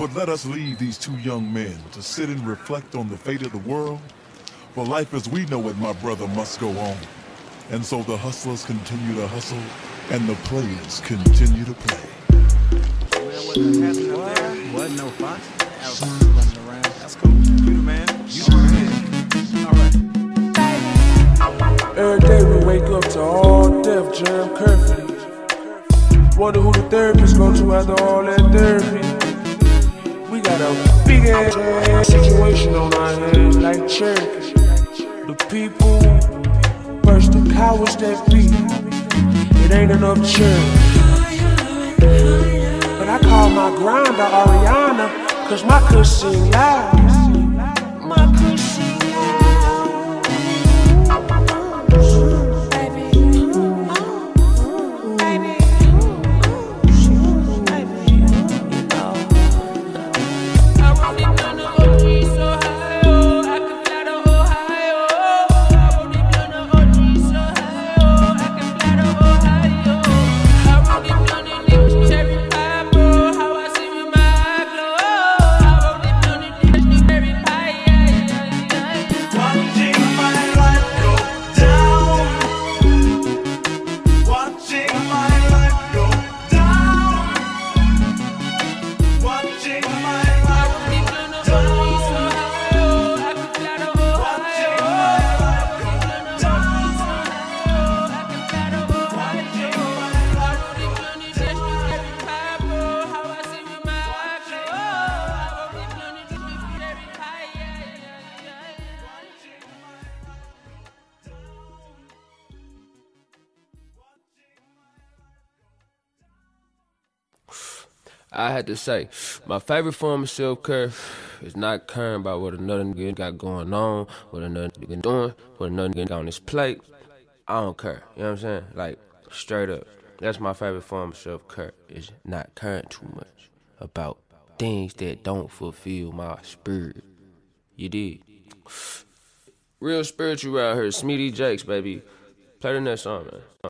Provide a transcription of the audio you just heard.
But let us leave these two young men to sit and reflect on the fate of the world. For life as we know it, my brother, must go on. And so the hustlers continue to hustle, and the players continue to play. Wasn't no fun. I was running around. That's cool. You the man. You the man. Alright. Every day we wake up to all death jam curfew. Wonder who the therapist go to after all that therapy. We got a big ass situation on our hands like Cherokee. The people versus the cowards that be. It ain't enough Cherokee. But I call my grinder Ariana, cause my kush sing loud. My kush sing loud. Baby, baby, I wrote it down to OG so high, oh, I can fly to Ohio. I wrote it down to OG so high, oh, I can fly to Ohio. I wrote it down to Nick Cherry Pie, bro, how I see with my eye glow. I wrote it down to Nick Cherry Pie, Watching my life go down. Watching my life go down. Watching my life go down. I had to say, my favorite form of self-care is not caring about what another nigga got going on, what another nigga doing, what another nigga got on his plate. I don't care, you know what I'm saying? Like, straight up. That's my favorite form of self-care, is not caring too much about things that don't fulfill my spirit. You did. Real spiritual out here, Smitty Jakes, baby. Play the next song, man.